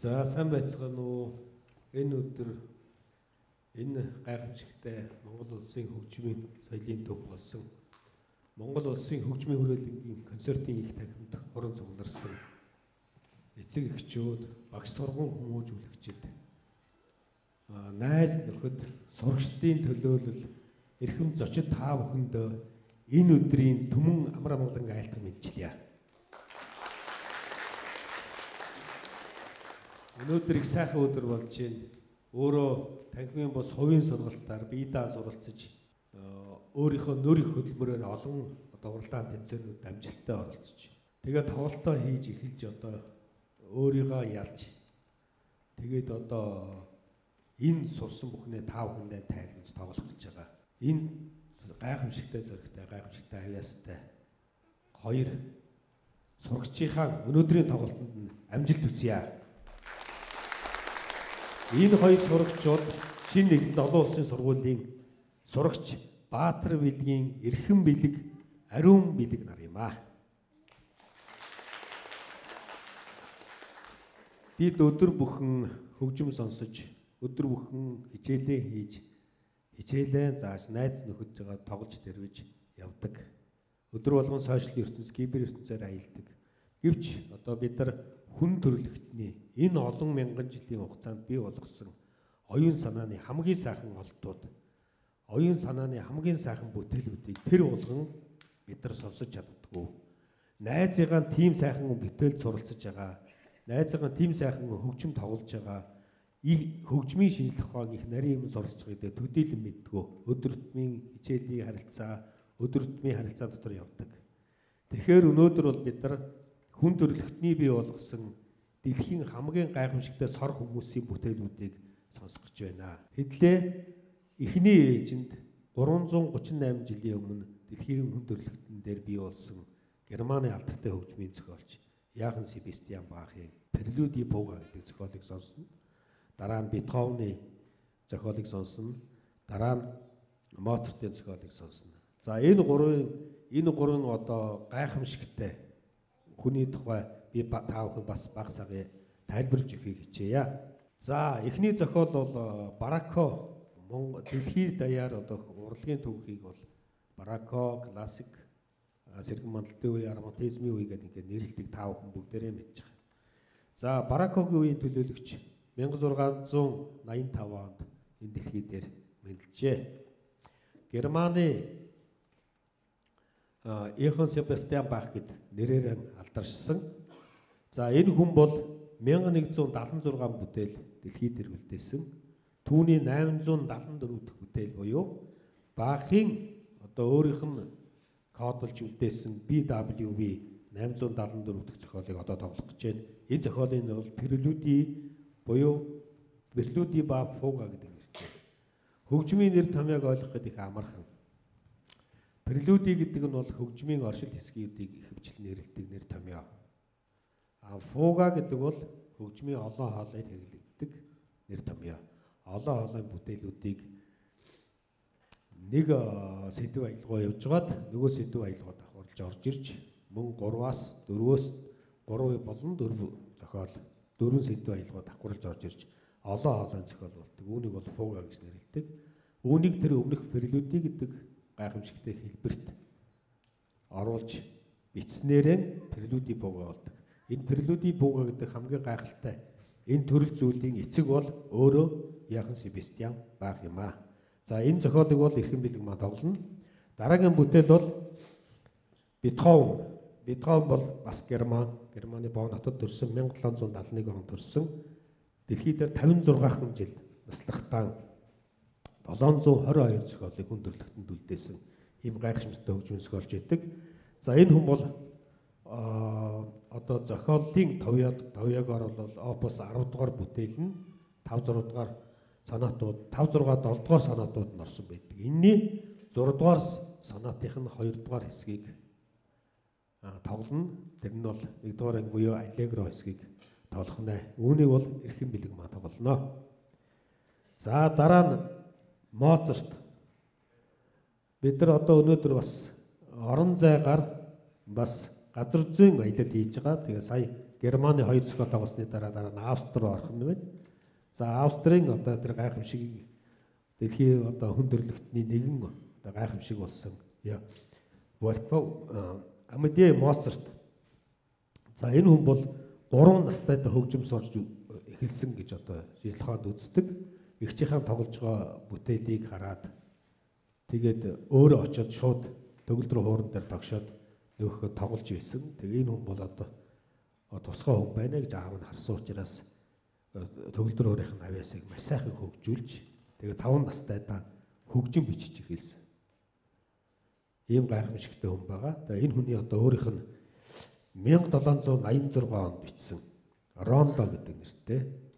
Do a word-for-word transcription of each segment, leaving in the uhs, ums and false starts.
За сайн байцгаана уу. Энэ өдөр энэ гайхамшигтай Монгол улсын хөгжмийн соёлын төв болсон Монгол улсын хөгжмийн хүрээлэнгийн концертын их танхимд хорон зугнарсан эцэг эхчүүд, багш сургууль хүмүүжүүлэгчид, найз нөхөд, сурагчдын төлөөлөл, эрхэм зочид та бүхэндээ энэ өдрийн түмэн амар амгалан айлтган мэдчилье. Өнөөдөр их сайхан өдөр болж байна. Өөрөө танхимын бос хувийн сургалтаар бие даа суралцж өөрийнхөө нөр их хөдөлмөрөөр олон одоо уралдаан тэмцээнүүд амжилттай оролцож тэгээд тоглолтоо хийж эхэлж одоо өөрийгөө ялж тэгээд одоо энэ сурсан бүхнээ та бүхэндээ тайлбарж тоглох гэж байгаа. Энэ гайхамшигтай зөрөгтэй, гайхамшигтай авьяастай хоёр сурагчийнхаа өнөөдрийн тоглолтод нь амжилт хүсье. Энэ хоёр сурагчид шинэ нэгдэлт олон улсын сургуулийн сурагч Баатар Билгийн эрхэм бэлэг, ариун бэлэг нар юм аа. Бид өдөр бүхэн хөгжим сонсож, өдөр бүхэн хичээлээ хийж, хичээлээ зааж, найз нөхөд жагаа тоглож тэрвэж явдаг. Өдөр болгон сошиал ертөнц, кибер ертөнцөөр аялдаг. Гэвч одоо бид нар хүн төрөлхтний энэ олон мянган жилийн хугацаанд бий болгосон оюун санааны хамгийн сайхан олдууд, оюун санааны хамгийн сайхан бүтээлүүдийг тэр болгон бид нар сонсож чаддаггүй. Найзыгаа тийм сайхан бүтээлд суралцж байгаа, найзыгаа тийм сайхан хөгжим тоглож байгаа, хөгжмийн шинжлэх ухааны их нарийн юм суралцж байгаа гэдэг төдийлөн мэддэггүй. Өдөр тутмын хичээлийн харилцаа, өдөр тутмын харилцаа дотор явдаг. Тэгэхээр өнөөдөр бол бид нар хүн төрөлхтний бий болгосон дэлхийн хамгийн гайхамшигтай сор хүмүүсийн бүтээлүүдийг сонсох гэж байна. Хэдлээ эхний ээжинд гурван зуун гучин найман жилийн өмнө дэлхийн хүн төрөлхтөн дээр бий болсон Германы алдартай хөгжмийн зохиолч Яхан Себастьян Бахын Prelude Poga гэдэг зохиолыг сонсно. Дараа нь Бетховны зохиолыг сонсно. Дараа нь Моцартын зохиолыг сонсно. За энэ гурвын энэ гурвын одоо гайхамшигтай хүний тухай би та бүхэн бас баг сарын тайлбарж өгөхийг хичээе. За эхний зохиол бол Барокко Монгол дэлхийн даяар одоо урлагийн төвхийг бол Барокко, классик, сэргэн мандалтын үе, романтизмын үе гэдэг ингээд нэрлэдэг та бүхэн бүгдээрээ мэдж байгаа. За Бароккогийн үеийн төлөөлөгч мянга зургаан зуун наян тав онд энэ дэлхий дээр мэдлжээ. Германы Яхан Себастьян Бах гэд нэрээр алдаршсан. За энэ хүн бол мянга нэгдүгээр даалан зургаан бүтээл дэлхийд ирүүлдээсэн. Түүний найман зуун даалан дөрөв дэх бүтээл буюу Бахын одоо өөрийнх нь кодолж үлдээсэн би дабл ю ви найман зуун даалан дөрөв дэх зохиолыг одоо тоглох гэж байна. Энэ зохиолын нь бол Prelude буюу Prelude ба Fuga гэдэг нэртэй. Хөгжмийн нэр томьёог ойлгоход их амархан. Prelude гэдэг нь бол хөгжмийн оршил хэсгүүдийг ихэвчлэн нэрлэдэг нэр томьёо. А Fuga гэдэг бол хөгжмийн олон хоолойд хэрэглэгддэг нэр томьёо. Олон хоолойн бүтээлүүдийг нэг сэдв аялгаа явж байгаад нөгөө сэдв аялгаа давхарлаж орж ирж мөн гурваас дөрвөөс гурав болон дөрв зохиол дөрвөн сэдв аялгаа давхарлаж орж ирж олон хоолойн зохиол болдог. Үүнийг бол Fuga гэж нэрлэдэг. Үүнийг тэр өмнөх Prelude гэдэг гайхамшигтай хэлбэрт оруулж бичснээрээ Prelude Poga болдог. Энэ Prelude Poga гэдэг хамгийн гайхалтай энэ төрөл зүйлийн эцэг бол өөрөө Яхан Себастьян Бах юм аа. За энэ зохиолыг бол эрхэм бэлэг маа тоглоно. Дараагийн бүтээл бол Бетховен. Бетховен бол бас Герман, Германы Бонн хотод төрсөн мянга долоон зуун даалан нэг онд төрсөн. Дэлхийд дээр тавин зургаан жил наслахтаа долоон зуун хорин хоёр зохиолыг хүн төрөлхтөнд үлдээсэн ийм гайхамшигтай хөгжмийн зохиолч байдаг. За энэ хүн бол одоо зохиолын товёог товёогоор бол опус арав дугаар бүтээл нь тав зураг дугаар сонатууд, тав зураг долоо дугаар сонатууд нь орсон байдаг. Энэний зураг дугаар сонатынх нь хоёр дугаар хэсгийг тоглоно. Тэр нь бол нэг дугаар анги буюу Allegro хэсгийг тоглох нэ. Үүнийг бол эрхэм бэлэг маа тоглоно. За дараа нь Моцарт. Бид нар одоо өнөөдөр бас орон зайгаар бас газар зүйн аялал хийж байгаа. Тэгээ сая Германы хоёр цохол тоглосны дараа дараа нь Австри руу орох нь байна. За Австрийн одоо тэр гайхамшиг дэлхийн одоо хүн төрөлхтний нэгэн одоо гайхамшиг болсон. Вольфганг Амадей Моцарт. За энэ хүн бол гурван настайдаа хөгжим сурч эхэлсэн гэж одоо шийдлхоонд үздэг. Игчийнхэн тоглож байгаа бүтээлийг хараад тэгээд өөрөө очиод шууд төгөл рүү хууран дээр тогшоод нөхөд тоглож байсан. Тэгээ энэ хүн бол одоо тусгай хүн байна гэж аав нь харсан учраас төгөл рүү өөрийнх нь авьяасыг маш сайхан хөгжүүлж тэгээ таван настайдаа хөгжим бичиж эхэлсэн. Ийм гайхамшигтай хүн байгаа. Тэгээ энэ хүний одоо өөрийнх нь мянга долоон зуун аян зургаан онд бичсэн Рондо гэдэг нэртэй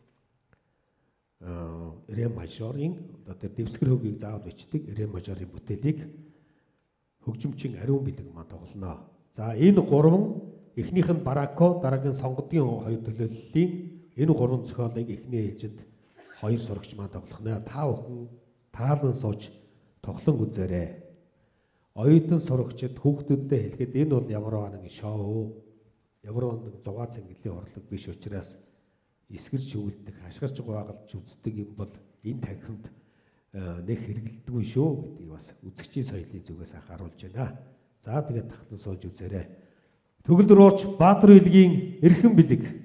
ре мажорын одоо тэр дэвсгэр хөгийг заавал бичдэг ре мажорын бүтээлийг хөгжимчин ариун бэлэг маань тоглоно. За энэ гурван эхнийх нь барако, дараагийн сонгодгийн хоёр төлөөллийн энэ гурван зохиолыг эхний ээлжид хоёр сурагч маань тоглох нэ. Та бүхэн таалан сууж тоглон үзээрэй. Оюутан сурагчид хүүхдүүддээ хэлэхэд энэ бол ямар нэгэн шоу, ямар нэгэн зугаа цэнгэлийн урлаг биш учраас эсгэрч өвлдөх, хашгирч гуайгалж үздэг юм бол энэ танхимд нэг хэрэгэлдэггүй шүү гэдгийг бас үзэгчийн соёлын зүгээс анхааруулж байна. За тэгээд тахлан сууж үзээрэй. Төгөл дөрвөөч Баатар билгийн эрхэм бэлэг.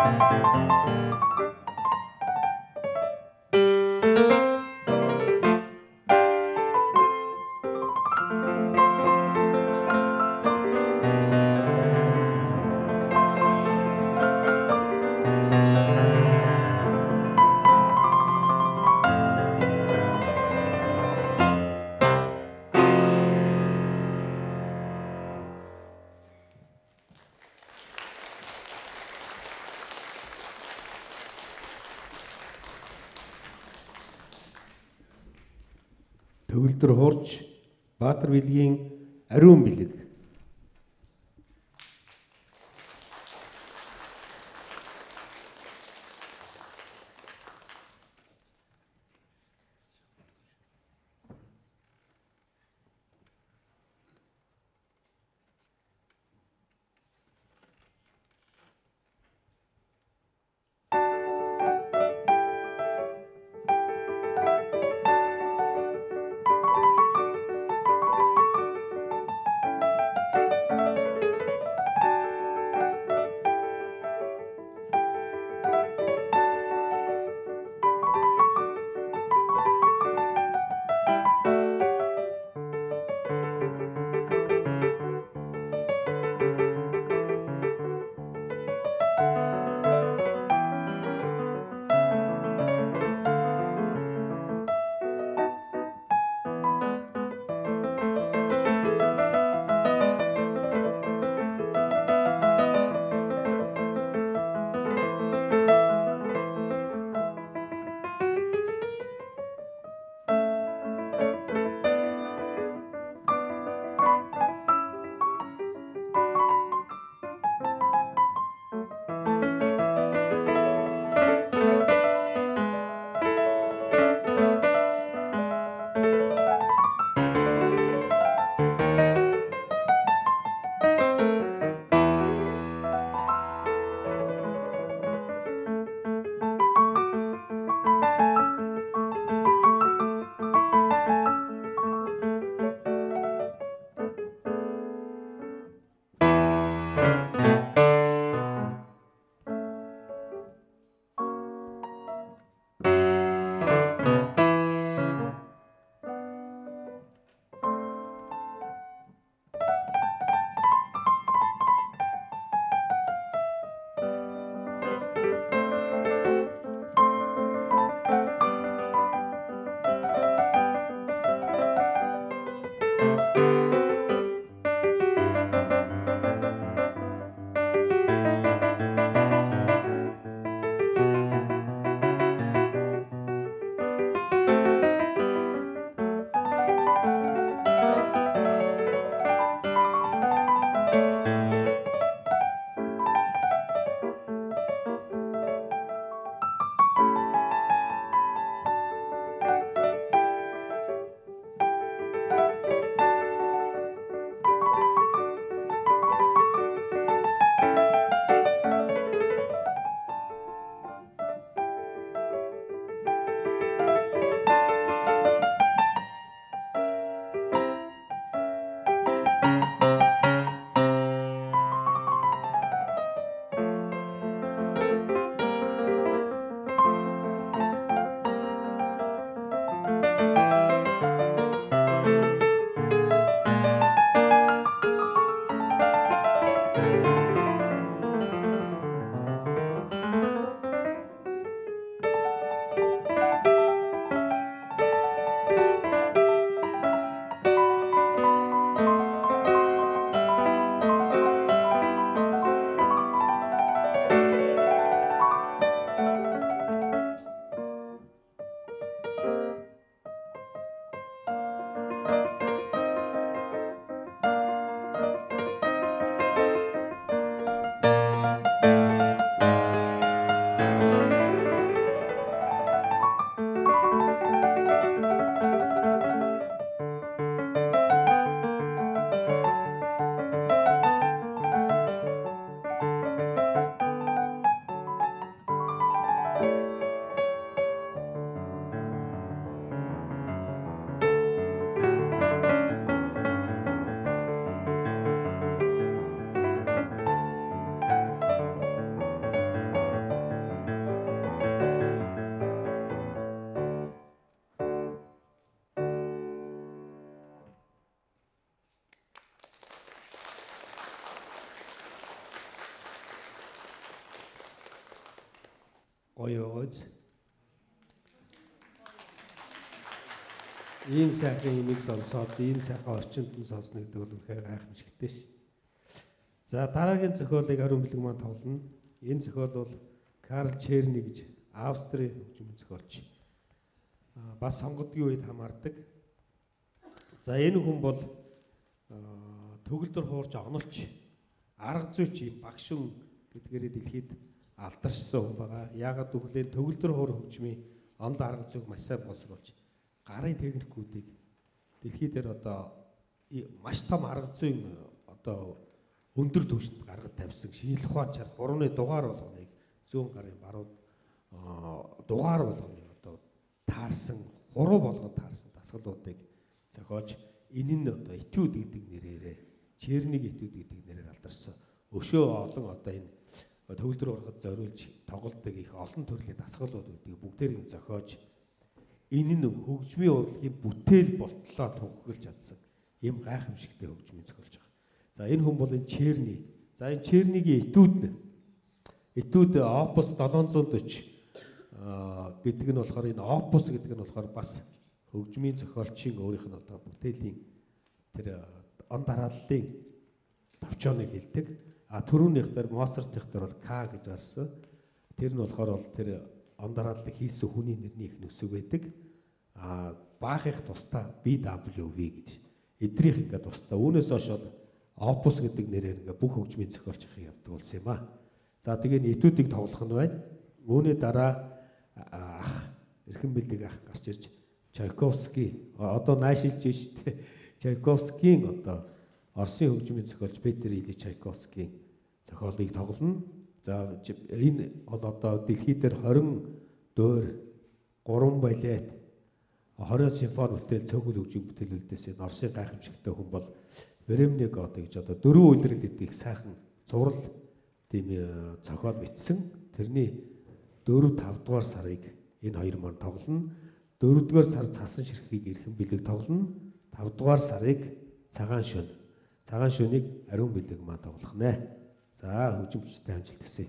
Төгөлдөр хуурч Баатар билгийн ариун бэлэг. Гоё гоц. Ийм сайхан имийг сонсоод ийм сайхан орчинд нь сонсно гэдэг бол үнэхээр гайхамшигтай шин. За дараагийн зохиолыг Ариун бэлэг маань тоглоно. Энэ зохиол бол Карл Черни гэж Австрийн хөгжмийн зохиолч. Бас сонгодгийн үед хамаардаг. За энэ хүн бол төгөлдөр хуурж огнолч арга зүйч юм багшин гэдгээрээ дэлхийд алдаршсан хүн байгаа. Яагаад гэвэл төгөлдөр хуур хөгжмийн онол арга зүйг маш сайн боловсруулж гарын техникүүдийг дэлхий дээр одоо маш том арга зүйн одоо өндөр түвшинд гаргаж тавьсан шинжлэх ухааны чар гурваны дугаар болгоныг зүүн гарын баруун дугаар болгоны одоо таарсан гурав болгон таарсан дасгалуудыг зохиож энэ нь одоо этюд гэдэг нэрээрээ Черник этюд гэдэг нэрээр алдарсан. Өшөө олон одоо энэ төгөлдөр ургад зориулж тоглолтыг их олон төрлийн дасгалууд үүдийг бүгдээрийг зохиож энэ нь хөгжмийн урлагийн бүтээл болтлоо тунхаглаж чадсан ийм гайхамшигтай хөгжмийн зохиолж байгаа. За энэ хүн бол энэ Черни. За энэ Чернигийн этюд этюд опус долоон зуун дөрвөн гэдэг нь болохоор энэ опус гэдэг нь болохоор бас хөгжмийн зохиолчийн өөрийнх нь одоо бүтээлийн тэр он дарааллын товчооныг хэлдэг. А түрүүнийх дээр Моцартын дээр бол К гэж гарсан. Тэр нь болохоор бол тэр он дарааллыг хийсэн хүний нэрний их нүсэг байдаг. А баахих тусдаа би дабл ю ви гэж эдрийнх ингээд тусдаа. Үүнээс хойш опус гэдэг нэрээр ингээд бүх хөгжмийн зохиолч их явдаг болсон юм а. За тэгээ этюдийг тоглох нь байна. Үүний дараа ах эрхэм бэлэг ах гарч ирж Чайковский одоо наашилж штэ Чайковскийн одоо Оросын хөгжмийн зохиолч Петр Ильич Чайковскийн зохиолыг тоглоно. За энэ бол одоо дэлхий дээр хорин дөөр гурван балет хорио симфони бүтээл цөөхөл хөгжмийн бүтээлүүдээс энэ Оросын гайхамшигтай хүн бол Веремнег одоо гэж одоо дөрвөн үйлрэл гэдгийг сайхан зурал тийм зохиол бичсэн. Тэрний дөрөв тав дугаар сарыг энэ хоёр маань тоглоно. дөрөвдүгээр сар цасан ширхгийг эрхэм бэлэг тоглоно. тав дугаар сарыг цагаан шөнө. Цагаан шөнийг Ариун бэлэг маань тоглох нэ. За хөгжимчтэй амжилт хүсье.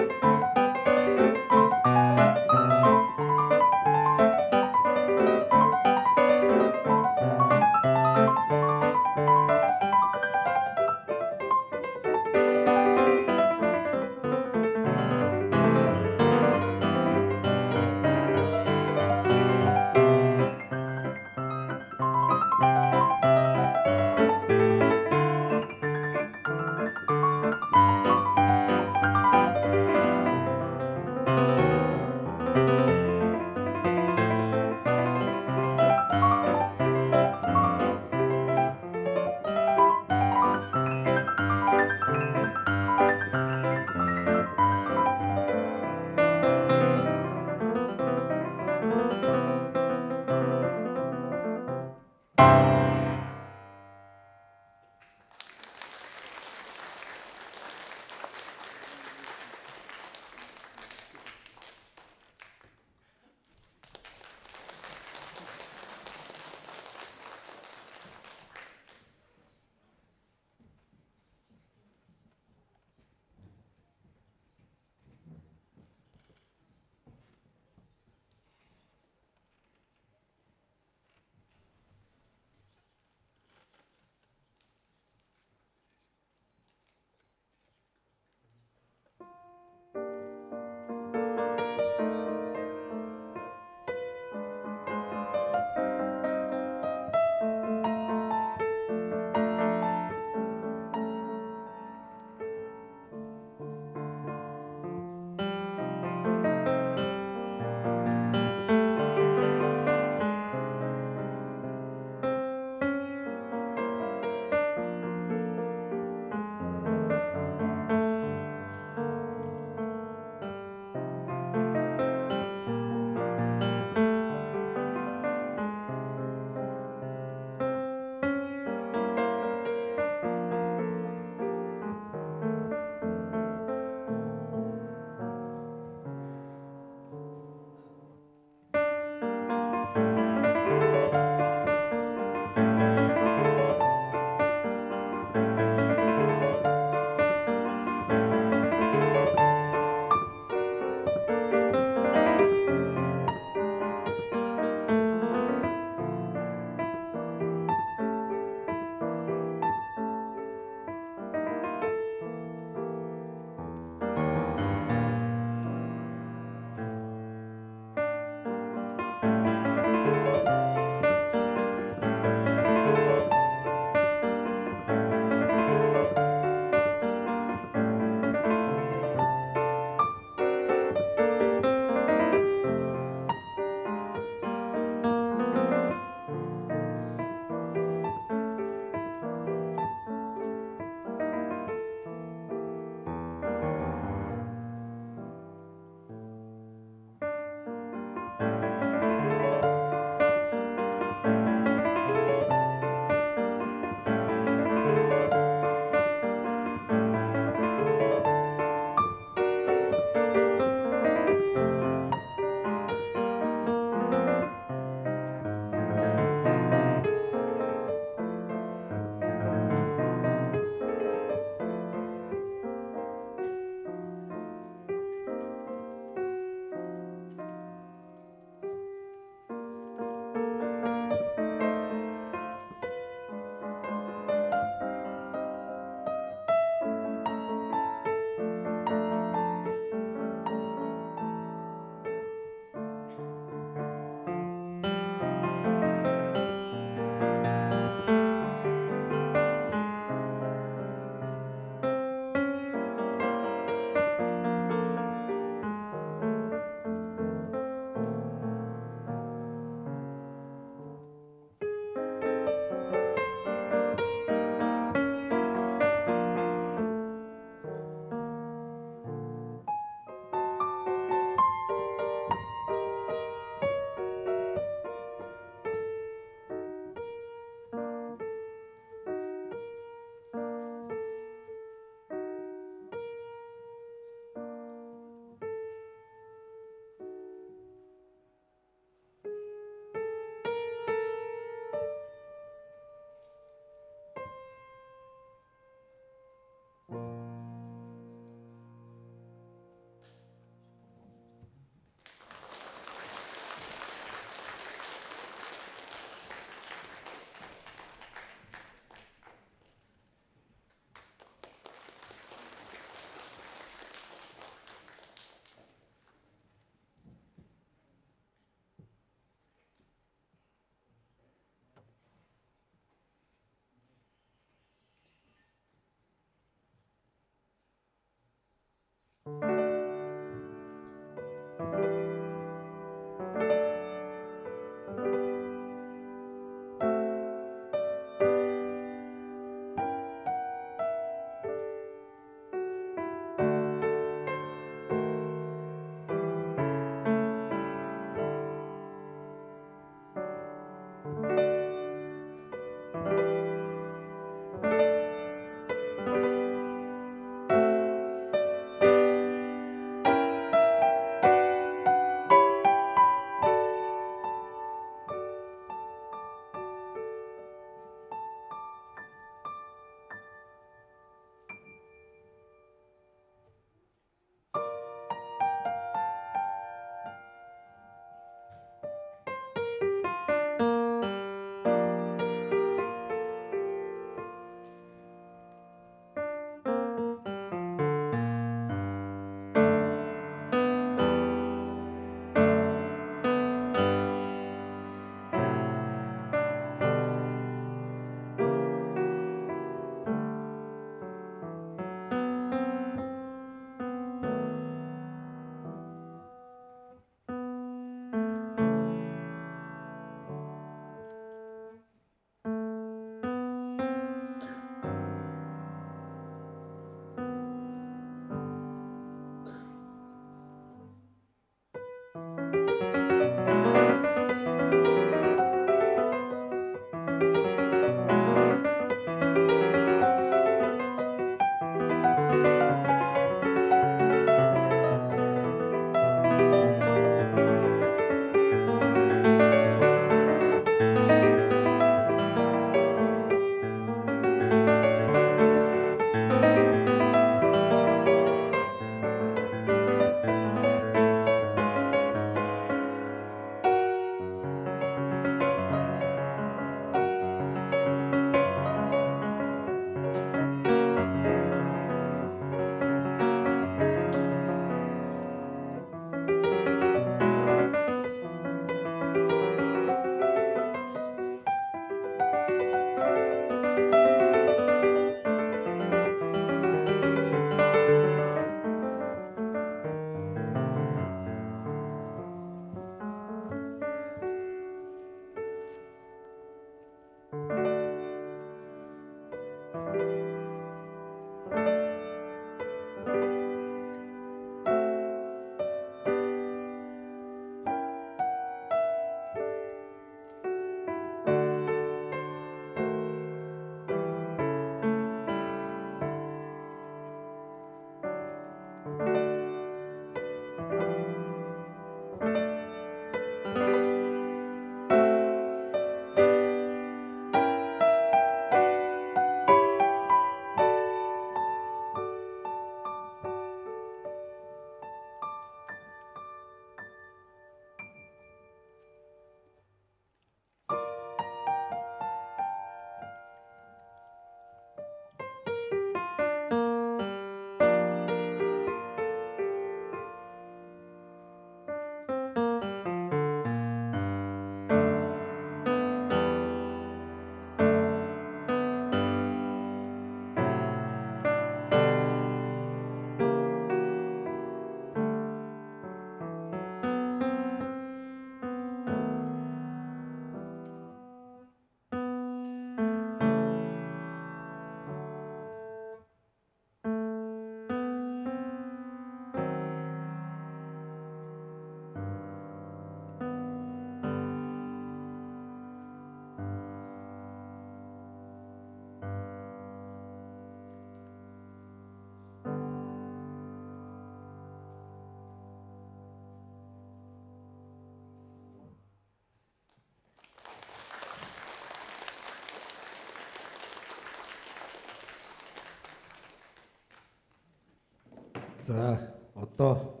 За одоо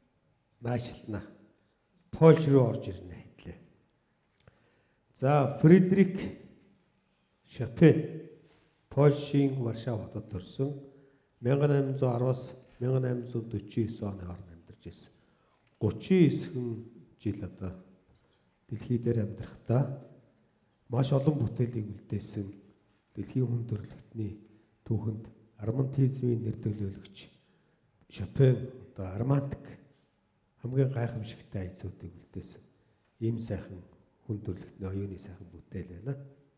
наашлна. Польш руу орж ирнэ хэдлээ. За Фридрих Шопен Польшийн Варшав хотод төрсөн мянга найман зуун араас мянга найман зуун дөрвөн девять оны хооронд амьдарч ирсэн. гучин девять жил одоо дэлхий дээр амьдрахдаа маш олон бүтээлийг үлдээсэн дэлхийн хүн төрөлхтний түүхэнд романтизмын нэр төлөөлөгч Шопен одоо романтик хамгийн гайхамшигтай айцуудыг үлдээсэн ийм сайхан хүн төрөлхтний оюуны сайхан бүтээл байна.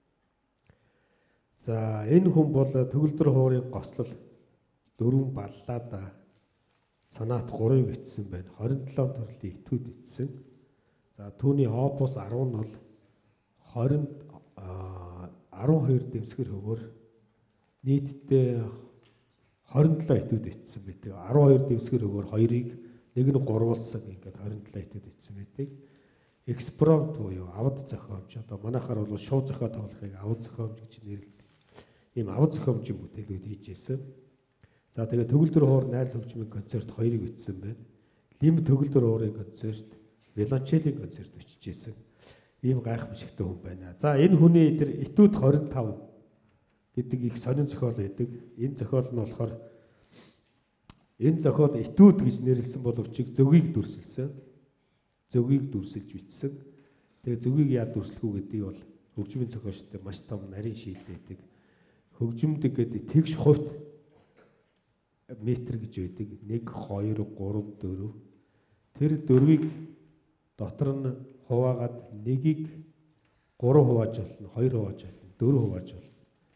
За энэ хүн бол төгөлдөр хуурын гослол дөрвөн баллаада санаат гурыг итсэн байна. хорин долоо төрлийн этүүд итсэн. За түүний опус арван нь бол хорин арван хоёр дэвсгэр хөвөр нийтдээ хорин долоо этүүд итсэн байдаг. арван хоёр дэвсгэр хөвөр хоёрыг нэг нь гурвуулсан ингээд хорин долоо этүүд итсэн байдаг. Экспромт буюу авд зохиомж одоо манайхаар бол шууд зохио тоглохыг авд зохиомж гэж нэрлэдэг. Ийм авд зохиомжийн бүтээлүүд хийж ирсэн. За тэгээд төгөлдөр хуур найр хөгжмийн концерт хоёрыг бичсэн байна. Лим төгөлдөр хуурын концерт, виолончелийн концерт бичижсэн. Ийм гайхамшигтай хүн байна. За энэ хүний тэр этүүд хорин тав гэдэг их сонин зохиол байдаг. Энэ зохиол нь болохоор энэ зохиол этүүд гэж нэрлсэн боловч зөвгийг дүрсэлсэн. Зөвгийг дүрсэлж бичсэн. Тэгээ зөвгийг яа дүрслэх үү гэдгийг бол хөгжмийн зохиолчтой маш том нарийн шийдэл байдаг. Хөгжимд гэдэг тэгш хувьт метр гэж байдаг. нэг, хоёр, гурав, дөрөв. Тэр дөрвийг дотор нь хуваагаад нэгийг гурав хувааж болно, хоёр хувааж болно, дөрөв хувааж болно.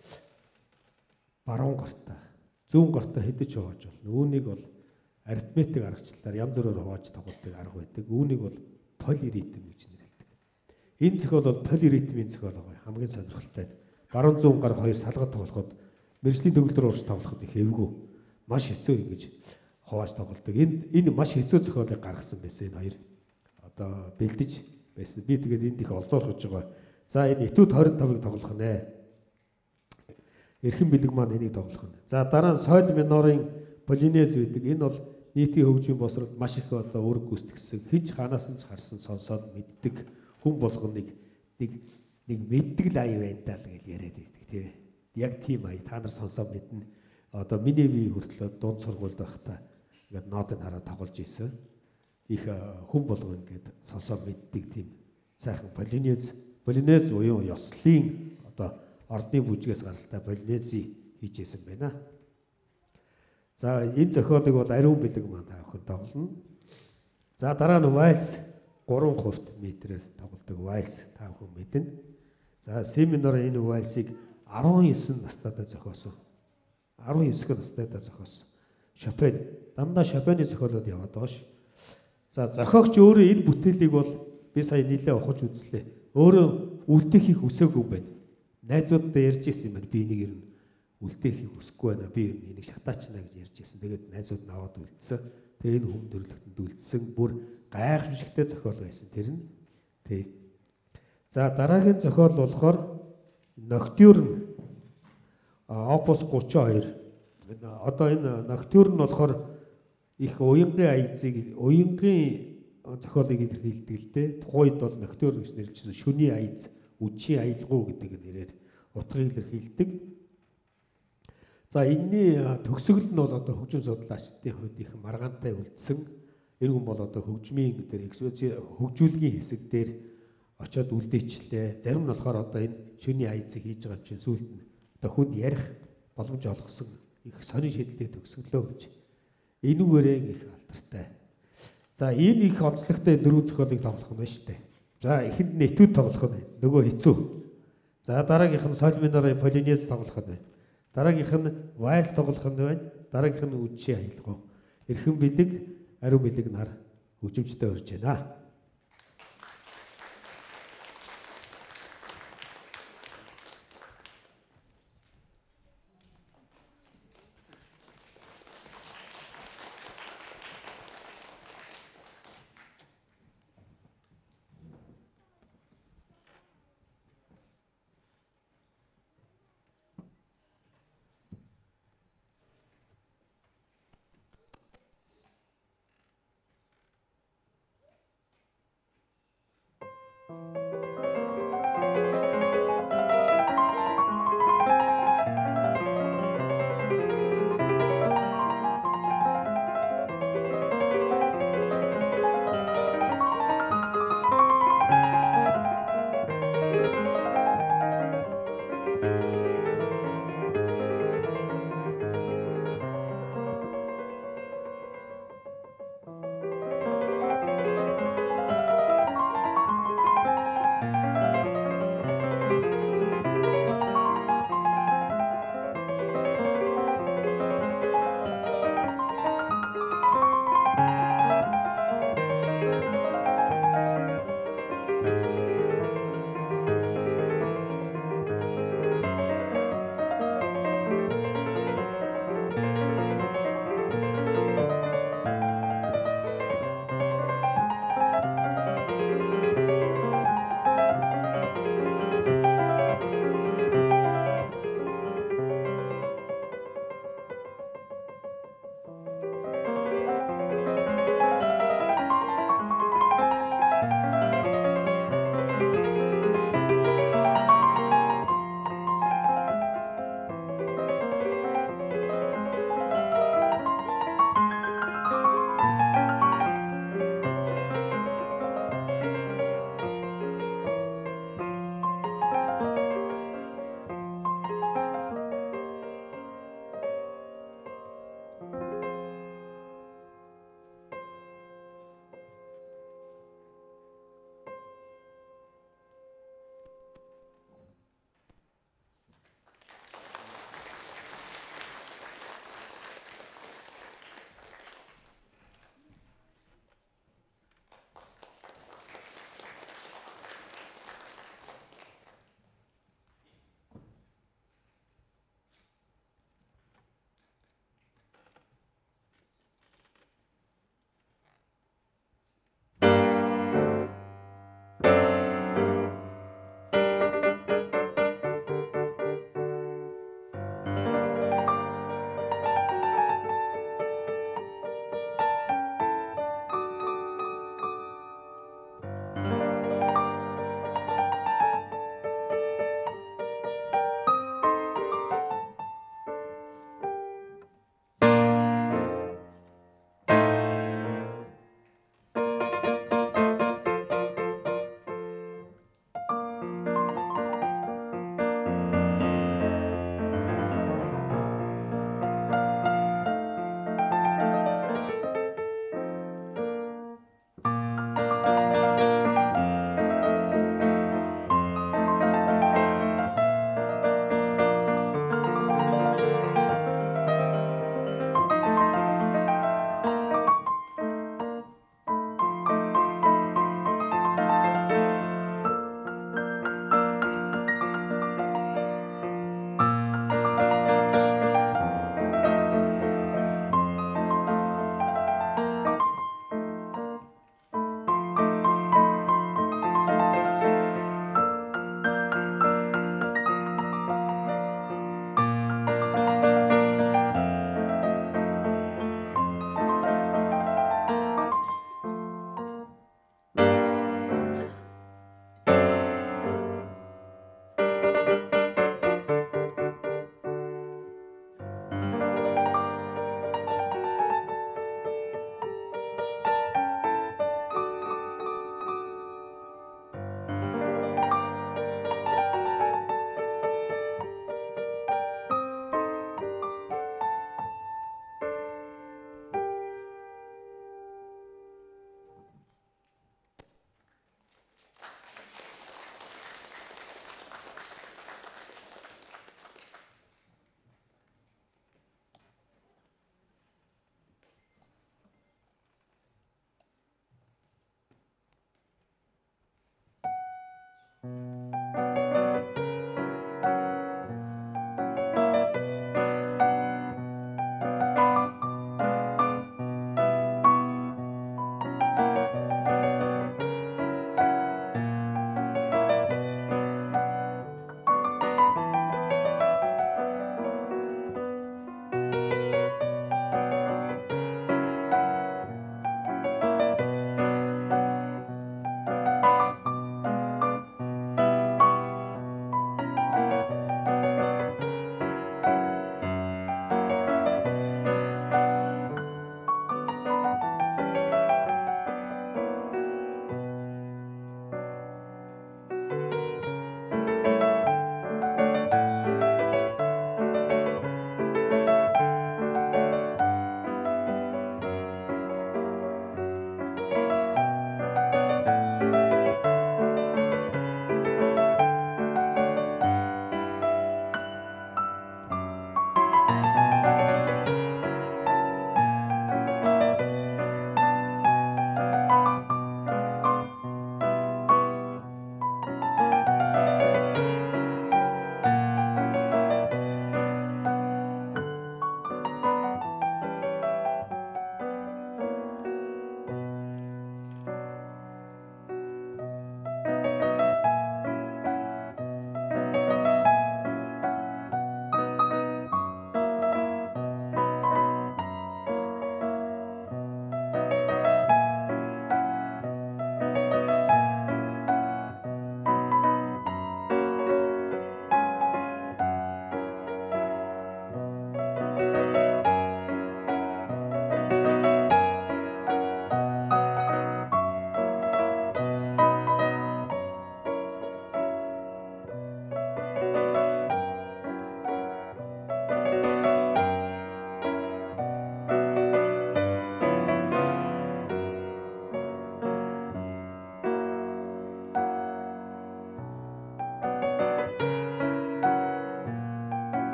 Баруун гартаа, зүүн гартаа хэдэж хувааж болно. Үүнийг бол арифметик аргачлалаар янз бүрээр хувааж тоглодог арга байдаг. Үүнийг бол полиритм гэж нэрлэдэг. Энэ зохиол бол полиритмийн зохиол байгаа. Хамгийн сонирхолтой. Баруун зүүн гар хоёр салгад тоглоход мэржлийн төгөлдөр уурч тоглоход их эвгүй. Маш хэцүү ингэж хувааж тоглодог. Энэ энэ маш хэцүү зохиолыг гаргасан байсан энэ хоёр. Одоо бэлдэж байсан. Би тэгээд энд их олзуурч байгаа. За энэ этүүд хорин тавыг тоглох нэ. Эрхэм бэлэг маань энийг тоглох нь. За дараа нь сойл минорын полинез байдаг. Энэ бол нийтийн хөгжмийн босрол маш их одоо үүрэг гүйцэтгсэн. Хинч ханаас нь харсан сонсоод мэддэг хүн болгоныг нэг нэг мэддэг л ая байна даа л гэж яриад байдаг тийм. Яг тийм ая та нар сонсоод мэднэ. Одоо миний бие хүртэл дунд сургуульд байхдаа ингээд нотыг хараад тоглож ийсэн. Их хүн болгоо ингээд сонсоод мэддэг тийм сайхан полинез полинез буюу ёслолын одоо ордны бүжгээс гаралтай полинези хийж ийсэн байна. За энэ зохиолыг бол ариун бэлэг маань таавах тоглоно. За дараа нь вальс гурван хувьт метрээр тоглодог вальс таавах мэднэ. За си минор энэ вальсыг арван девять настайдаа зохиосон. арван девять настайдаа зохиосон. Шопен дандаа Шопены зохиолууд яваад байгаа ш. За зохиогч өөрөө энэ бүтээлийг бол би сая нэлээд ухаж үзлээ. Өөрөө үлдэхийг хүсээгүй байна. Найзуудтай ярьж ирсэн юм байна. Би энийг ер нь үлдэхийг хүсэхгүй байна. Би энийг шатаачна гэж ярьж ирсэн. Тэгээд найзууд нь аваад үлдсэн. Тэгээ энэ хүм дөрлөгтөнд үлдсэн. Бүр гайхамшигтай зохиол байсан. Тэр нь тий. За дараагийн зохиол болохоор ноктюрн опус гурван хоёр. Одоо энэ ноктюрн нь болохоор их уянгын аяцыг уянгын зохиолыг илэрхийлдэг л дээ. Тухайд бол ноктюрн гэж нэрлэжсэн шүний аяц, үдшийн аялгау гэдэг нэрээр утгыг илэрхийлдэг. За энэний төгсгөл нь бол одоо хөгжим судлаачдын хувьд их маргаантай үлдсэн. Энэ хүн бол одоо хөгжмийн дээр хөгжүүлгийн хэсэг дээр очиод үлдээчлээ. Зарим нь болохоор одоо энэ шүний аяцыг хийж байгаа чинь сүүлд нь одоо хүнд ярих боломж олгосон их сонин шийдэлтэй төгсгөлөө гэж энүүгээрээ их алдартай. За энэ их онцлогтой дөрвөн зохиолыг тоглох нь байна шүү дээ. За эхэнд нь этюд тоглох нь байна. Нөгөө хэцүү. За дараагийнх нь соль минорын полинез тоглох нь байна. Дараагийнх нь вальс тоглох нь байна. Дараагийнх нь үдшийн аялгау. Эрхэм бэлэг, ариун бэлэг нар хөгжимчтэй орж байна.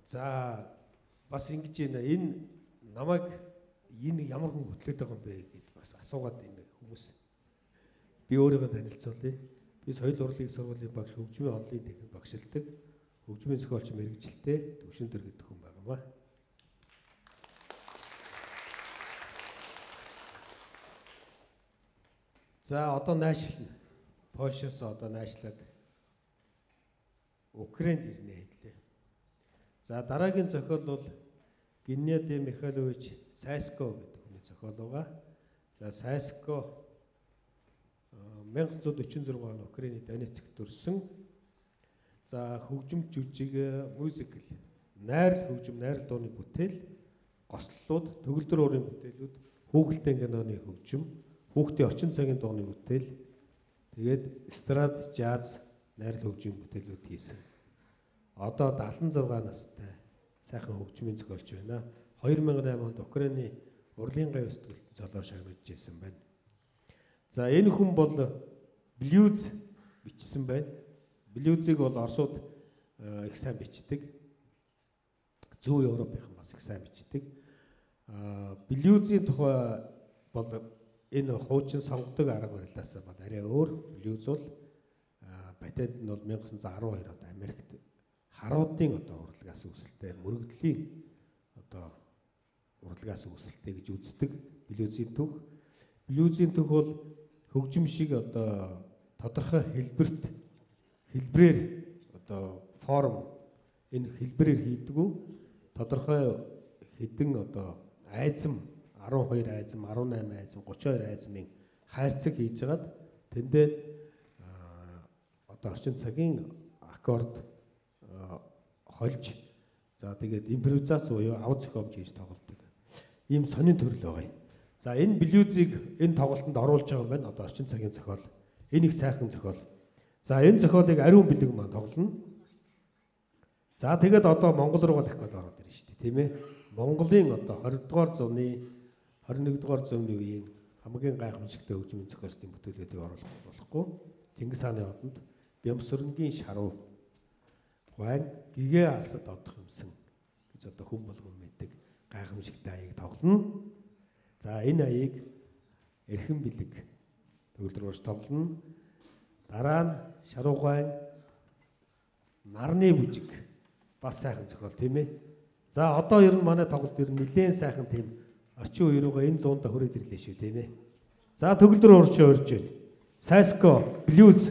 За бас ингэж энэ энэ намайг энэ ямар хүн хөтлөд байгаа юм бэ гэдээ бас асуугаад энэ хүмүүс би өөрийгөө танилцуулъя. Би соёл урлагийн сургуулийн багш, хөгжмийн онлын техник багшилдаг, хөгжмийн зохиолч мэрэгжилтэй Төвшин Төр гэдэг хүн байгаамаа. За одоо найшлна. Польшоос одоо найшлаад Украинд ирнэ хэллээ. За дараагийн зохиол бол Геннадий Михайлович Сайско гэдэг хүний зохиол байгаа. За Сайско мянга зуун дөрвөн зураг он Украины Донецкт төрсөн. За хөгжим жүжиг, мюзикл, найрал хөгжим, найрал дууны бүтээл, гослолууд, төгөлдөр уурын бүтээлүүд, хүүхэлдэйн киноны хөгжим, хүүхдийн орчин цагийн дууны бүтээл, тэгээд эстрад, жаз, найрал хөгжим бүтээлүүд хийсэн. Одоо даалан зургаан настай сайхан хөгжмийн зохиолч байна. хоёр мянган осем онд Украины урлагийн гай өсгөлтөнд цолоор шагнаж ирсэн байна. За энэ хүн бол блюз бичсэн байна. Блюзийг бол Оросууд их сайн бичдэг. Зүүн Европынхан бас их сайн бичдэг. Блюзийн тухай бол энэ хуучин сонгодог арга барилаас бол арай өөр. Блюз бол батад нь бол мянга девятьсот дөрвөн онд Америкт харуудын одоо урлагаас үүсэлтэй, мөрөгдлийн одоо урлагаас үүсэлтэй гэж үздэг блюзийн түүх. Блюзийн түүх бол хөгжим шиг одоо тодорхой хэлбэрт хэлбрээр одоо форм энэ хэлбэрээр хийдэггүй, тодорхой хэдэн одоо айзам арван хоёр айзам, арван найман айзам, гурван хоёр айзмын хайрцаг хийж хагаад тэндээ одоо орчин цагийн аккорд хольж, за тэгээд импровизац буюу ав зохиомж хийж тоглодог. Ийм сонин төрөл байгаа юм. За энэ блюзийг энэ тоглолтод оруулж байгаа юм байна. Одоо орчин цагийн зохиол. Энэ их сайхан зохиол. За энэ зохиолыг ариун бэлэг маань тоглоно. За тэгээд одоо Монгол руугаа дахиад ороод ирнэ шүү дээ, тийм ээ. Монголын одоо двадцать дугаар зууны двадцать нэгдүгээр дугаар зууны үеийн хамгийн гайхамшигтай хөгжмийн зохиолчдын бүтээлүүдийг оруулах болохгүй. Тэнгис хааны одонд Бямсүрэнгийн шаруу гуайн гэгээ алсад одох юмсан гэж одоо хүн болгон мэддэг гайхамшигтай аяыг тоглоно. За энэ аяыг эрхэм бэлэг төгөлдрөөс тоглоно. Дараа нь шаруугайн нарны бүжиг бас сайхан зохиол, тийм ээ. За одоо ер нь манай тоглолт ер нь нэлээд сайхан тийм орчин үе рүүгээ энэ зуундаа хүрээд ирлээ шүү, тийм ээ. За төгөлдөр уурчин урьж байна. Сайско блюз.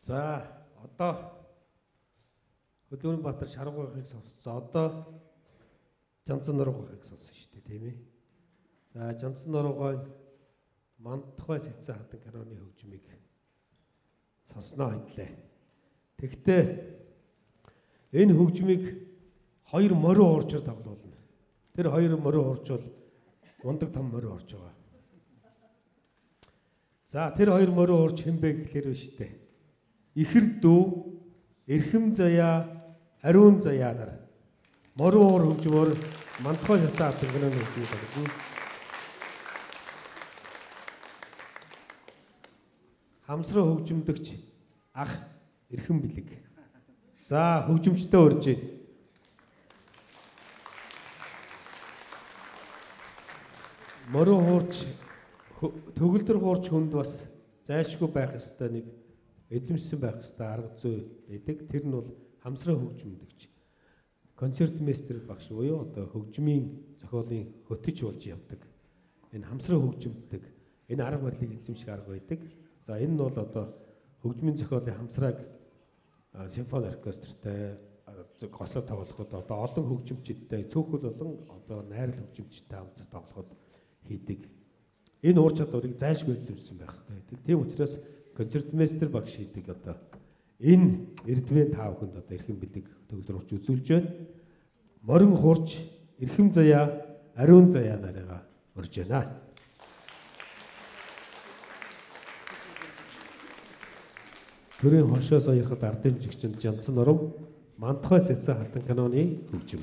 За одоо Хөдөлмөрбаатар Шаргуугыг сонсцоо. Одоо Жанцан нуруугыг сонсон шүү дээ, тийм ээ. За Жанцан нуруугийн Мандахай Сэцэн хатан киноны хөгжмийг сонсноо хэдлээ. Тэгвэл энэ хөгжмийг хоёр морин уурчаар тоглуулна. Тэр хоёр морин уурч бол мундаг том морин уурч байгаа. За тэр хоёр морин уурч хэн бэ гэхлээр биш үү? Ихэр дүү, эрхэм заяа, ариун заяа нар морин уур хөгжмөөр Мандахай Сэцэн хатан киноны хөгжмийг тоглуулна. Хамсраа хөгжимдөгч ах эрхэм бэлэг. За хөгжимчтэй урьж байна. Морин хуурч төгөлдөр хуурч хүнд бас зайлшгүй байх ёстой нэг эзэмшсэн байх ёстой арга зүй байдаг. Тэр нь бол хамсраа хөгжимдөгч концертмейстер багш буюу одоо хөгжмийн зохиолын хөтөч болж явдаг. Энэ хамсраа хөгжимддөг энэ арга барилыг эзэмших арга байдаг. За энэ нь бол одоо хөгжмийн зохиолын хамсрааг симфони оркестртэй гослоо тоглоход одоо олон хөгжимчдтэй цөөхөл болон одоо найрал хөгжимчдтэй хамт тоглоход хийдэг. Энэ уур чадварыг зайлшгүй эзэмшсэн байх хэрэгтэй байдаг. Тийм учраас концертмейстер багш хийдэг одоо энэ эрдмийн тав хүнд одоо эрхэм бэлэг төгөлдрөгч үзүүлж байна. Морин хуурч, эрхэм заяа, ариун заяа нарыгаа урьж байна. Төрийн хошоо сойрхот ард хэмжигчэнд Жанцан нуруу Мандахай Сэцэн хатан киноны хөгжим.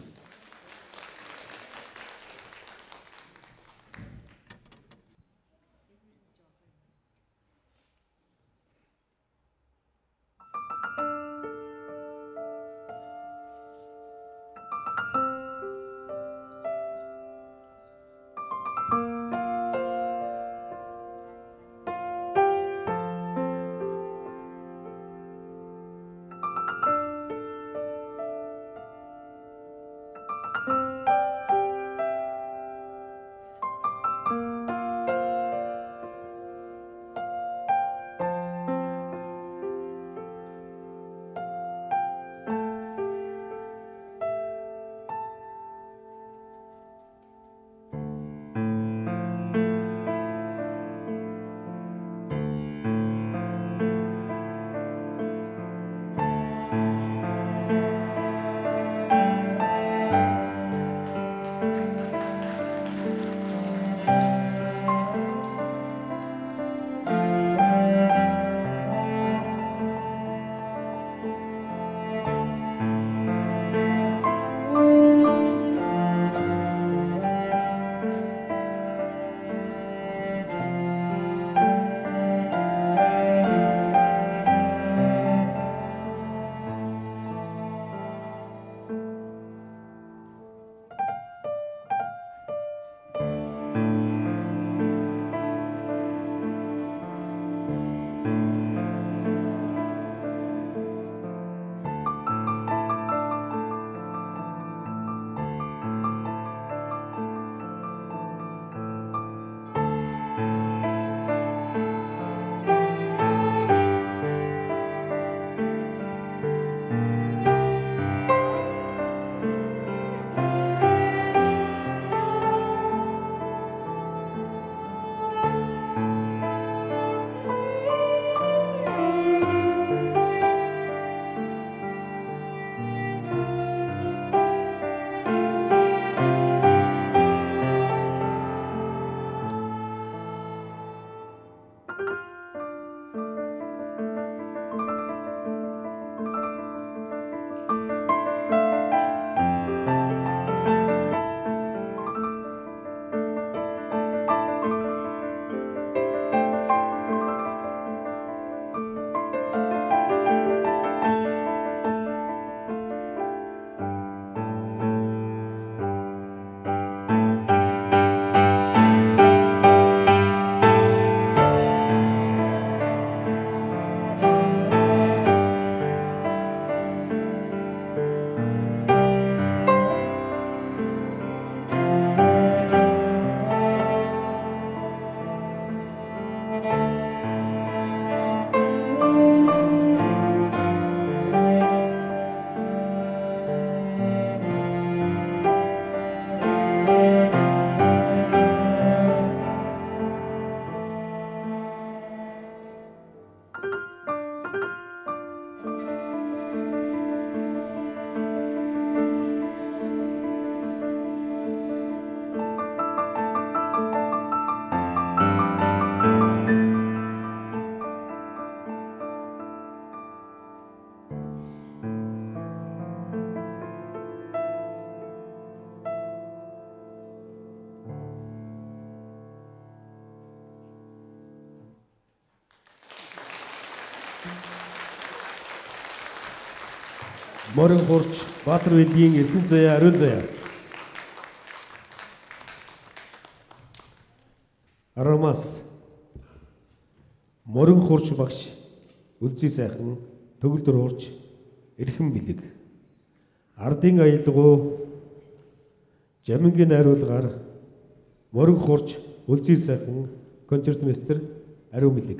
Морин хурч Баатар Вэлгийн Эрдэнэ заяа Ариун заяа. Арамаас Морин хурч багш Үлзий сайхан Төгөлдөр хурч Эрхэм бэлэг. Ардын аялгау Жамингийн найруулгаар Морин хурч Үлзий сайхан концертмейстер Ариун бэлэг.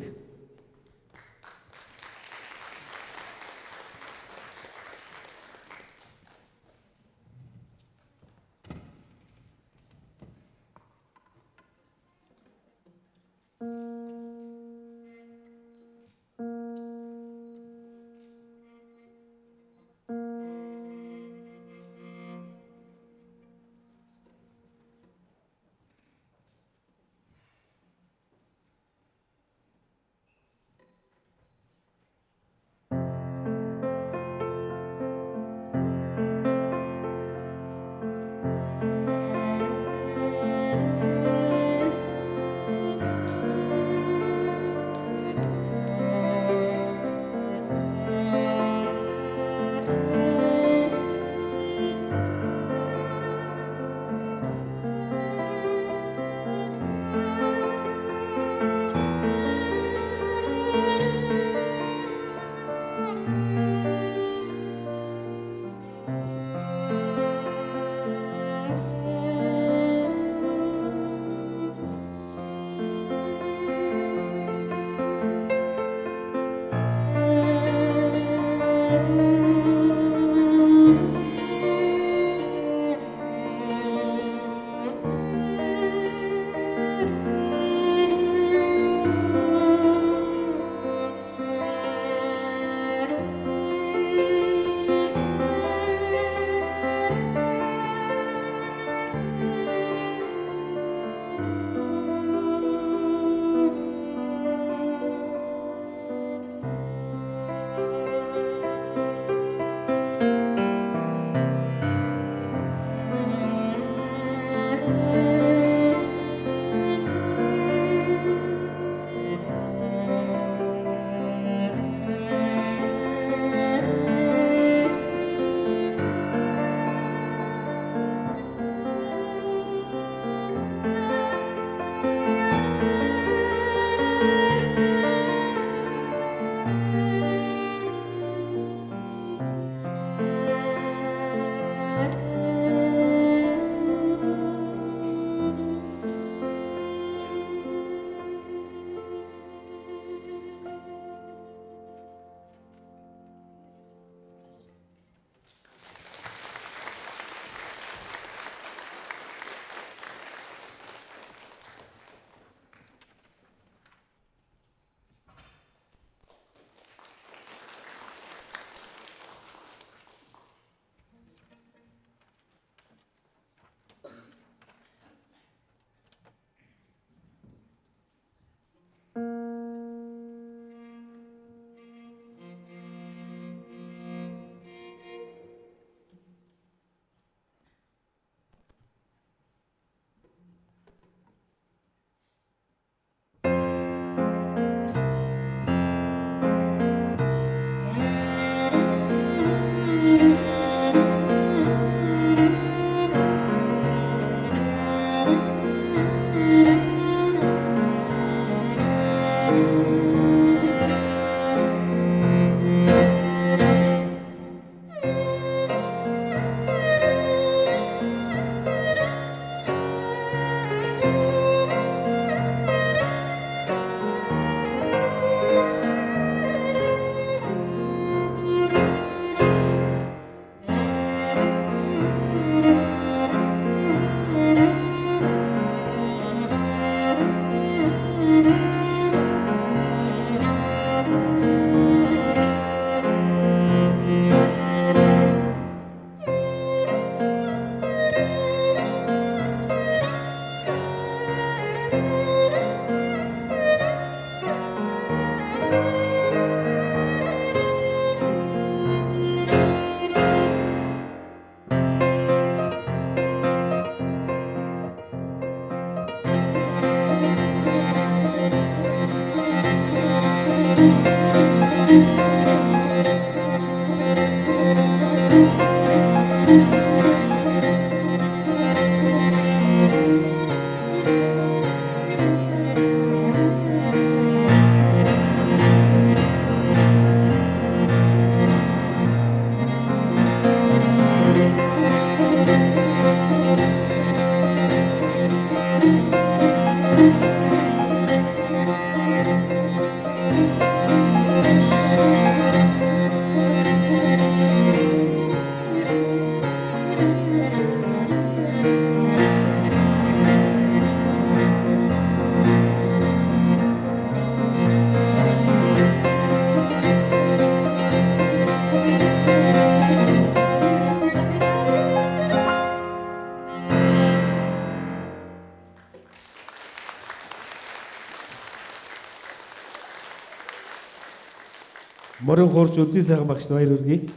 Морин хуурч үлзий сайхан багш баяр хүргэе.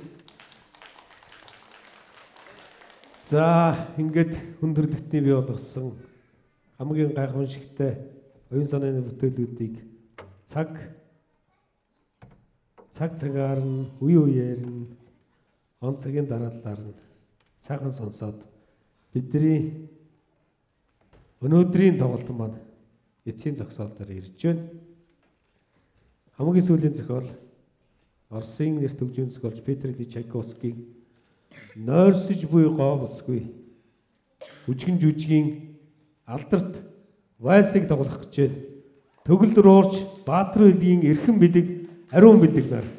За ингээд хүндрэлтний бий болгосон хамгийн гайхамшигтай оюун санааны бүтээлүүдийг цаг цаг цагаар нь үе үеэр нь он цагийн дараалалаар нь сайхан сонсоод бидний өнөөдрийн тоглолт маань эцсийн зогсоол дээр ирж байна. Хамгийн сүүлийн зохиол Оросын нэрт хөгжим зохиолч Петр Ильич Чайковскийн Нойрсож буй говсгүй үжигэн жүжигийн алдарт вальсыг тоглох гэж байна. Төгөлдөр уурч Баатар хөлийн эрхэм бэлэг ариун бэлэг нар.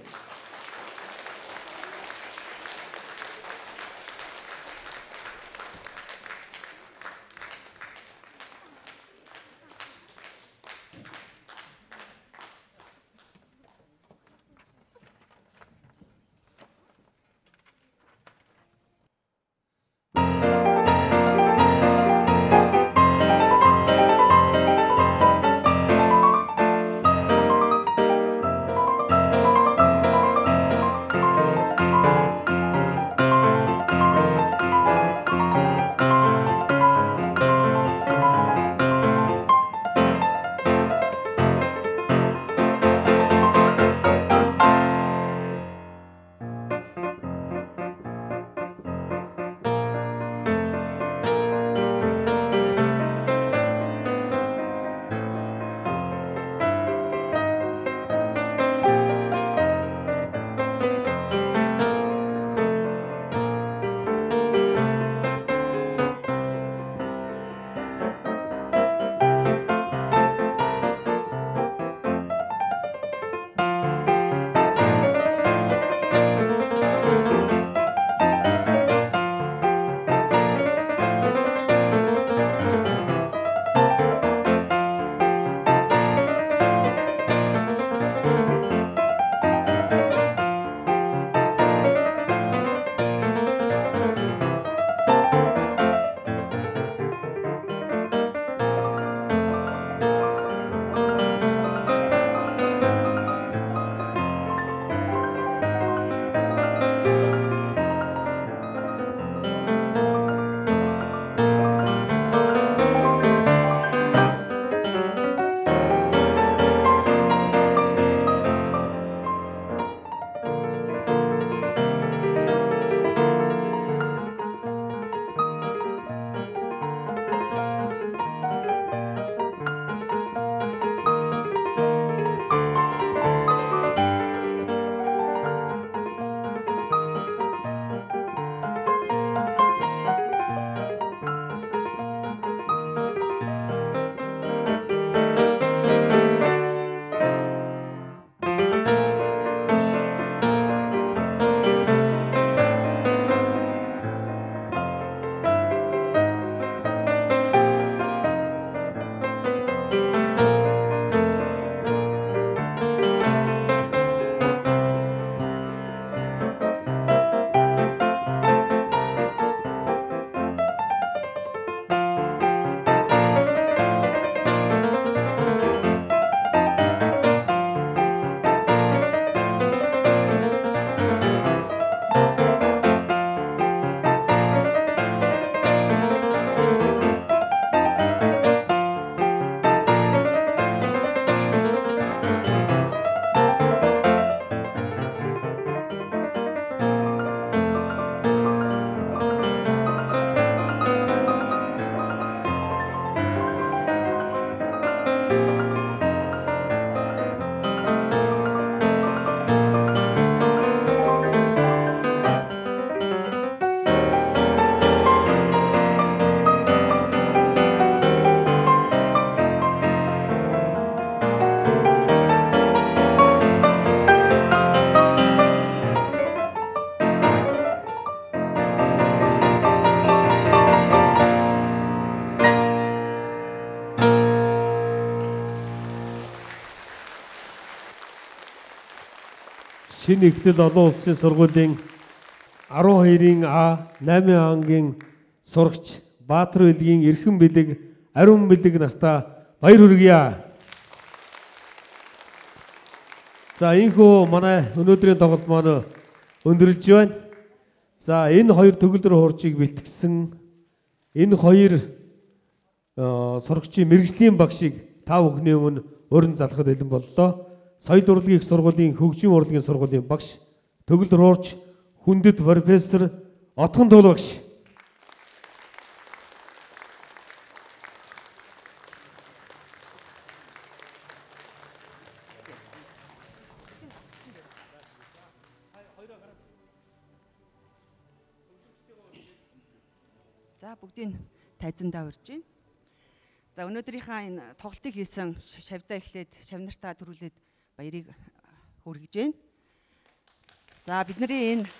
шинэ Ихтэл олон улсын сургуулийн арван хоёрын А найман ангийн сурагч Баатар Билгийн эрхэм бэлэг, ариун бэлэг нартаа баяр хүргье. За энэхүү манай өнөөдрийн тоглолт маань өндөрлж байна. За энэ хоёр төгөлдөр хуурчийг бэлтгэсэн энэ хоёр сурагчийн мэрэгжлийн багшийг та бүхний өмнө уран залгахад бэлэн боллоо. Соёл урлагийн их сургуулийн хөгжим урлагийн сургуулийн багш төгөлдөр хуурч хүндэт профессор Отгон Туул багш. За бүгдийг тайзандаа урьж байна. За өнөөдрийнхаа энэ тоглолтыг хийсэн шавьдаа эхлээд шавнартаа төрүүлээд баярыг хүргэж байна. За бидний энэ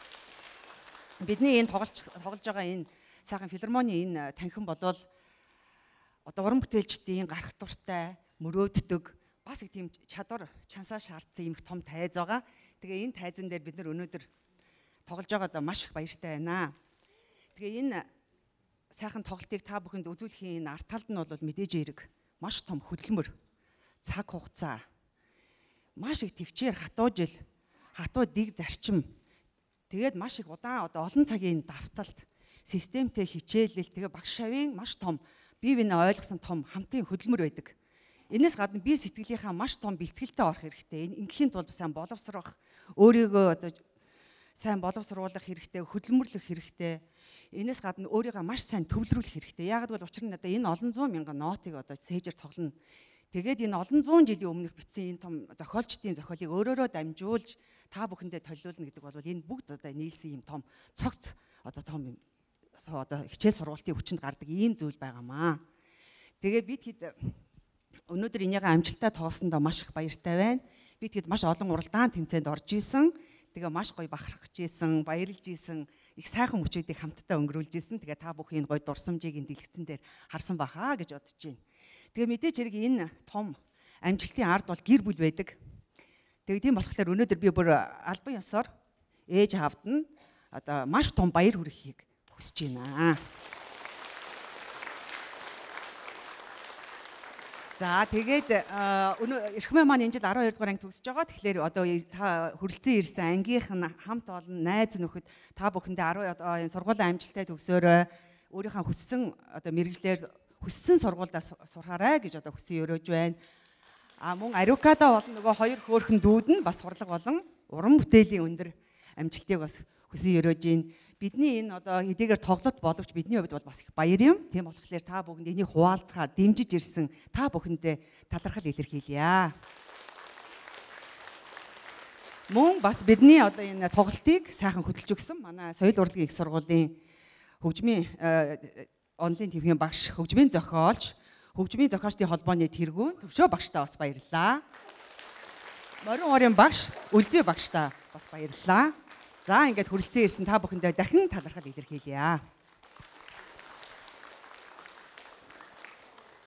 бидний энэ тоглож тоглож байгаа энэ сайхан филармоны энэ танхим болвол одоо уран бүтээлчдийн гарах дуртай, мөрөөддөг бас их тийм чадвар чансаа шаардсан юм их том тайз байгаа. Тэгээ энэ тайзан дээр бид нар өнөөдөр тоглож байгаадаа маш их баяртай байна. Тэгээ энэ сайхан тоглолтыг та бүхэнд үзүүлэхийн энэ арт талд нь бол мэдээж эерэг маш том хөдөлмөр, цаг хугацаа, маш их төвчээр хатуу жил, хатуу дэг зарчим, тэгээд маш их удаан одоо олон цагийн давталт, системтэй хичээлэл, тэгээ багш шавийн маш том бие биенээ ойлгосон том хамтын хөдөлмөр байдаг. Энээс гадна бие сэтгэлийнхаа маш том бэлтгэлтэй орох хэрэгтэй. Энэ ингээхийн тулд сайн боловсрох, өөрийгөө одоо сайн боловсруулах хэрэгтэй, хөдөлмөрлөх хэрэгтэй. Энээс гадна өөрийгөө маш сайн төвлөрүүлэх хэрэгтэй. Яг бол учир нь одоо энэ олон зуун мянган нотыг одоо цээжээр тоглоно. Тэгээд энэ олон зуун жилийн өмнөх бичсэн энэ том зохиолчдын зохиолыг өөрөөрөө дамжуулж та бүхэндээ төлөвлөнө гэдэг бол энэ бүгд одоо нийлсэн юм том цогц одоо том юм одоо хичээл сургалтын хүчинд гардаг ийм зүйл байгаамаа. Тэгээд бид хэд өнөөдөр энийгээ амжилттай тоосноо маш их баяртай байна. Бид хэд маш олон уралдаан тэмцээнд орж исэн. Тэгээ маш гоё бахархаж исэн, баярлж исэн, их сайхан мөчүүдийг хамтдаа өнгөрүүлж исэн. Тэгээ та бүхэн гоё дурсамжийг энэ дэлгэцэн дээр харсан бахаа гэж бодож байна. Тэгээ мэдээж хэрэг энэ том амжилтын ард бол гэр бүл байдаг. Тэгээ тийм болохоор өнөөдөр би бүр албан ёсоор ээж аавд нь одоо маш том баяр хүргэхийг хүсэж байна. За тэгээд эрхмээ маань энэ жил арван хоёр дугаар анги төгсөж байгаа. Тэгэхээр одоо та хүрэлцэн ирсэн ангийнх нь хамт олон найз нөхөд та бүхэндээ арван сургуулийн амжилттай төгсөөрэй. Өөрийнхөө хүссэн одоо мэрэгжлэр хүссэн сургуульдаа сурахаарай гэж одоо хүсэн өрөөж байна. А мөн Ариукада болон нөгөө хоёр хөөрхөн дүүд нь бас сурлага болон уран бүтээлийн өндөр амжилтыг бас хүсэн өрөөж байна. Бидний энэ одоо хэдийгээр тоглолт боловч бидний хувьд бол бас их баяр юм. Тийм болохоор та бүхэнд энийг хуваалцахаар дэмжиж ирсэн та бүхэндээ талархал илэрхийлье. Мөн бас бидний одоо энэ тоглолтыг сайхан хөтөлж өгсөн манай соёл урлагийн их сургуулийн хөгжмийн онлын төвхийн багш, хөгжмийн зохиолч, хөгжмийн зохиолчдын холбооны тэргүүн төвшөө багштаа бас баярлалаа. Морин уурын багш, Үлзий багштаа бас баярлалаа. За ингээд хүрэлцэн ирсэн та бүхэндээ дахин талархал илэрхийлье.